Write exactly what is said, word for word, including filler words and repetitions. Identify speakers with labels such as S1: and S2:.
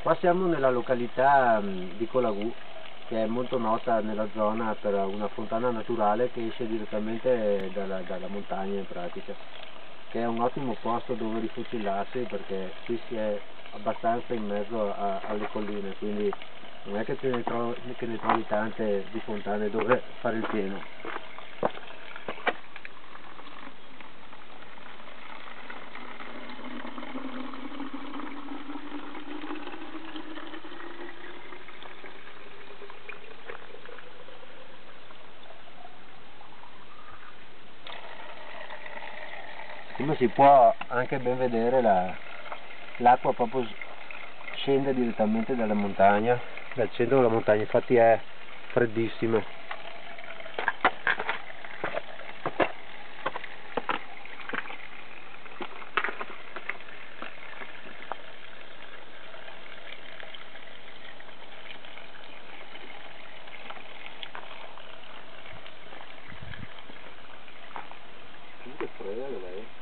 S1: Qua siamo nella località mh, di Colagù, che è molto nota nella zona per una fontana naturale che esce direttamente dalla, dalla montagna in pratica, che è un ottimo posto dove rifucillarsi perché qui si è abbastanza in mezzo a, alle colline, quindi non è che, te ne trovi, che ne trovi tante di fontane dove fare il pieno. Come si può anche ben vedere, la, l'acqua proprio scende direttamente dalla montagna, dal centro della montagna, infatti è freddissima. Che fredda lei.